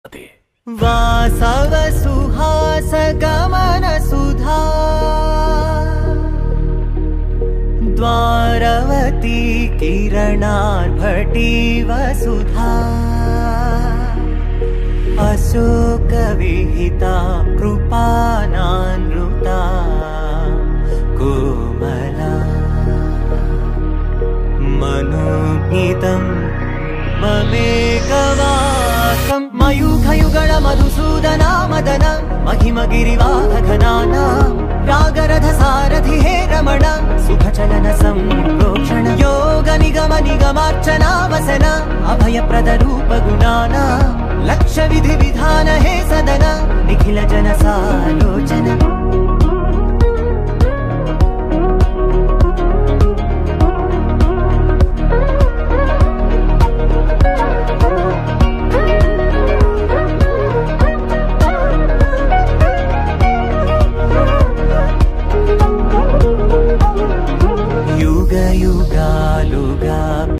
वासव सुहास गमन सुधा द्वारवती किरणार्भटी वसुधा अशोक विहिता कृपानानृता कोमला मनोगीतं ममेकवाकं मयूखयुगल मधुसूदना मदन महिमगिरिवाहघनाना रागरथ सारथि हे रमण सुखचलन संप्रोक्षण योग निगम निगमार्चना वसन अभयप्रद रूप गुणाना लक्ष्य विधि विधान हे सदन निखिल जन सालोचन।